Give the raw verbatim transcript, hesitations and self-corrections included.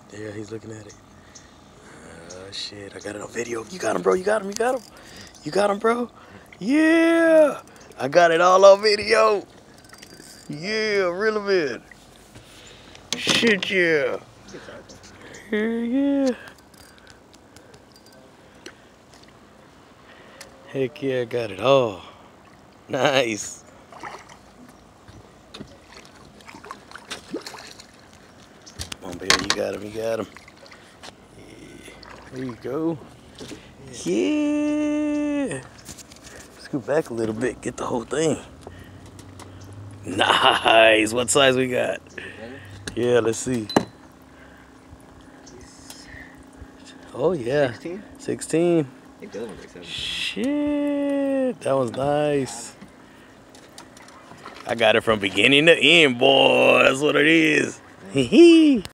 Yeah, he's looking at it. Oh, shit. I got it on video. You got him, bro. You got him. You got him. You got him, bro. Yeah. I got it all on video. Yeah, real man. Shit, yeah. Yeah, yeah. Heck yeah, I got it all. Nice. Come on, baby. You got him. You got him. Yeah. There you go. Yeah. Scoot back a little bit. Get the whole thing. Nice. What size we got? Yeah, let's see. Oh, yeah. sixteen? sixteen. I think the other one's like seven. Shit. That was nice. I got it from beginning to end, boy. That's what it is. Hee hee.